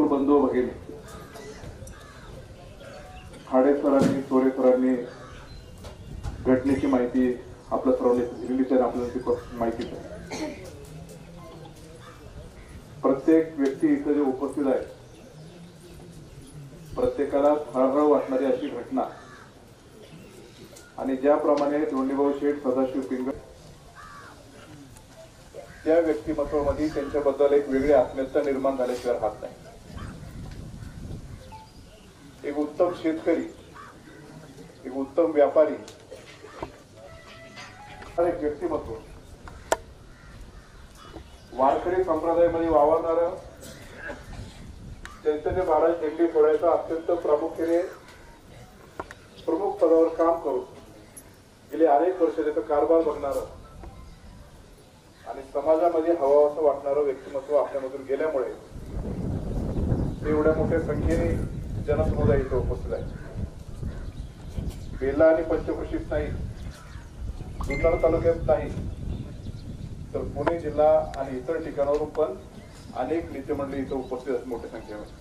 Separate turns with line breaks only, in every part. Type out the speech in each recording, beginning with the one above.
बंधू भगिनी, खाडे सरांनी, चोरे सरांनी घटनेची माहिती आपल्या सर्वांनी दिलेली आहे, आपल्याला ती माहिती आहे. प्रत्येक व्यक्ती इथे जे उपस्थित आहे प्रत्येकाला हळहळ वाटणारी अशी घटना आणि ज्याप्रमाणे धोंडीभाऊ शेठ, सदाशिव पिंगळ त्या व्यक्तिमत्वामध्ये त्यांच्याबद्दल एक वेगळी आत्मीयता निर्माण झाल्याशिवाय राहत नाही. एक उत्तम शेतकरी, एक उत्तम व्यापारी, एक व्यक्तिमत्व, वारकरी संप्रदायामध्ये वावरणारं, चैतन्य महाराज दिंडी सोडायचा अत्यंत प्रामुख्याने प्रमुख पदावर काम करून गेले अनेक वर्ष त्याचा कारभार बघणारं आणि समाजामध्ये हवं असं वाटणारं व्यक्तिमत्व आपल्यामधून गेल्यामुळे एवढ्या मोठ्या संख्येने जनसमुदाय इथे उपस्थित आहे. बेला आणि पंचक्रोशीत नाही, जुन्नर तालुक्यात नाही, तर पुणे जिल्हा आणि इतर ठिकाणावरून पण अनेक नेते मंडळी इथे उपस्थित आहेत मोठ्या संख्येमध्ये.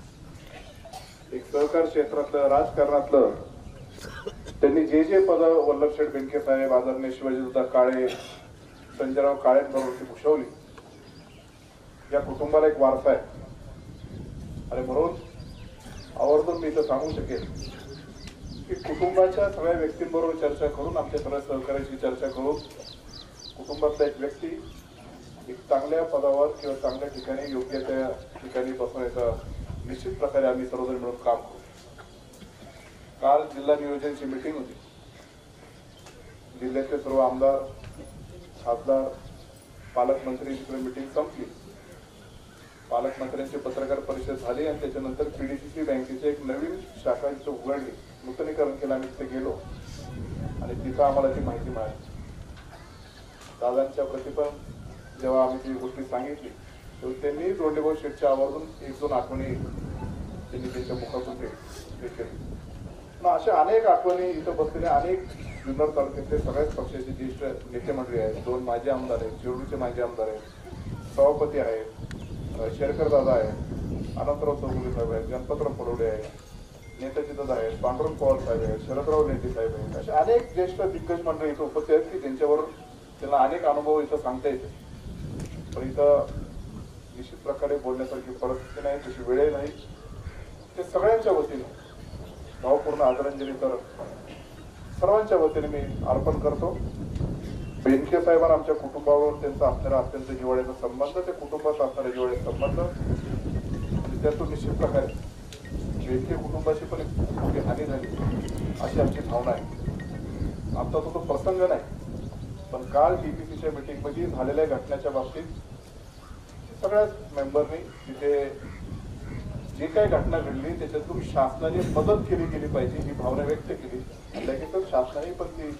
एक सहकार क्षेत्रातलं, राजकारणातलं त्यांनी जे जे पद वल्लभ शेठ बेनके साहेब, आदरणीय शिवाजीदादा काळे, संजयराव काळेंबरोबर ती भूषवली. या कुटुंबाला एक वारसा आहे आणि म्हणून आवर्जून मी इथं सांगू शकेल की कुटुंबाच्या सगळ्या व्यक्तींबरोबर चर्चा करून, आमच्या सगळ्या सहकार्याची चर्चा करून कुटुंबातला एक व्यक्ती एक चांगल्या पदावर किंवा चांगल्या ठिकाणी, योग्य त्या ठिकाणी बसवण्याचा निश्चित प्रकारे आम्ही सर्वजण मिळून काम करू. काल जिल्हा नियोजनची मीटिंग होती. जिल्ह्यातले सर्व आमदार, खासदार, पालकमंत्री तिकडे मीटिंग संपली. पालकमंत्र्यांची पत्रकार परिषद झाली आणि त्याच्यानंतर पीडीसीसी बँकेची एक नवीन शाखा तिथे उघडली, नूतनीकरण केलं. आम्ही तिथे गेलो आणि तिथं आम्हाला ती माहिती मिळाली. दादांच्या प्रति पण जेव्हा आम्ही ती गोष्टी सांगितली तेव्हा त्यांनी धोंडीभाऊ शेठच्या आवर्जून एक दोन आठवणी त्यांनी त्यांच्या मुखातून केली. अशा अनेक आठवणी इथं बसलेल्या अनेक जुन्नर तालुक्यातले सगळ्याच पक्षाचे ज्येष्ठ नेते मंडळी आहेत. 2 माजी आमदार आहेत, शिरूरचे माजी आमदार आहेत, सभापती आहेत, शेरकर दादा आहेत, अनंतराव चौगुले साहेब आहेत, गणपतराव पडवडे आहेत, नेताजी दादा आहेत, पांडुरंग पवार साहेब आहेत, शरदराव नेते साहेब आहेत. अशा अनेक ज्येष्ठ दिग्गज मंडळी इथं उपस्थित आहेत की त्यांच्यावर त्यांना अनेक अनुभव इथं सांगता येते. पण इथं निश्चित प्रकारे बोलण्यासारखी परिस्थिती नाही, तशी वेळही नाही. ते सगळ्यांच्या वतीने भावपूर्ण आदरांजली तर सर्वांच्या वतीने मी अर्पण करतो. बेनके साहेबांना आमच्या कुटुंबावर त्यांचा असणारा अत्यंत जिव्हाळ्याचा संबंध, त्या कुटुंबाचा असणारा जिव्हाळ्याचा संबंध आणि त्यातून निश्चित प्रकारे बेनके कुटुंबाची पण एक मोठी हानी झाली अशी आमची भावना आहे. आमचा तो प्रसंग नाही, पण काल टीपीसीच्या मीटिंगमध्ये झालेल्या घटनेच्या बाबतीत सगळ्याच मेंबरनी तिथे जी काही घटना घडली त्याच्यातून शासनाने मदत केली गेली पाहिजे ही भावना व्यक्त केली. लगेचच शासनाने पण ती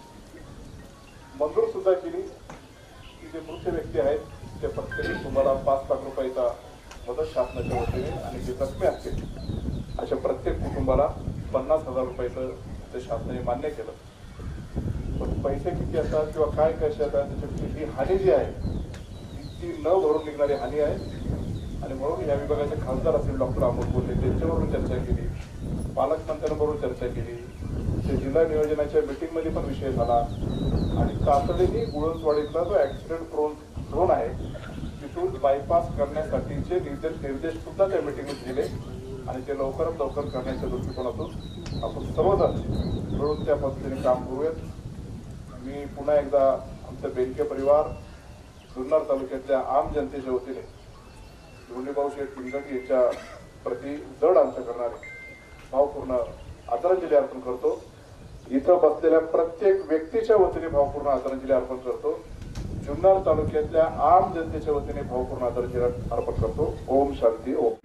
मंजूर सुद्धा केली की जे मृत व्यक्ती आहेत ते प्रत्येक तुम्हाला 5 लाख रुपयाचा मदत शासनाच्या वतीने आणि जे जखमी असतील अशा प्रत्येक कुटुंबाला 50,000 रुपयाचं ते शासनाने मान्य केलं. पण पैसे किती असतात किंवा काय कसे असतात त्याच्यापेक्षा ही हानी जी आहे ती न भरून निघणारी हानी आहे. आणि म्हणून या विभागाचे खासदार असतील डॉक्टर अमोल बोलले, त्यांच्याबरोबर चर्चा केली, पालकमंत्र्यांबरोबर चर्चा केली, ते जिल्हा नियोजनाच्या मीटिंगमध्ये पण विषय झाला आणि तातडीने गुळसवाडीतला जो ऍक्सिडेंट प्रोन झोन आहे तिथून बायपास करण्यासाठीचे निर्देश सुद्धा त्या मीटिंगमध्ये दिले आणि ते लवकरात लवकर करण्याच्या दृष्टिकोनातून आपण सर्वजण मिळून त्या पद्धतीने काम करूयात. मी पुन्हा एकदा आमचा बेनके परिवार, जुन्नर तालुक्यातल्या आम जनतेच्या वतीने धोंडीभाऊ शेठ पिंगळ यांच्या प्रति जड अंतःकरणाने भावपूर्ण आदरांजली अर्पण करतो. इथं बसलेल्या प्रत्येक व्यक्तीच्या वतीने भावपूर्ण आदरांजली अर्पण करतो. जुन्नर तालुक्यातल्या आम जनतेच्या वतीने भावपूर्ण आदरांजली अर्पण करतो. ओम शांती. ओम.